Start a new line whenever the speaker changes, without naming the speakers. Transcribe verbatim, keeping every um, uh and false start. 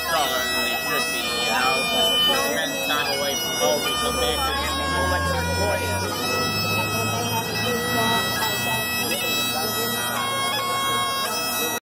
stronger than they should be, you know? Spend time away from home and come back to the home like some boys.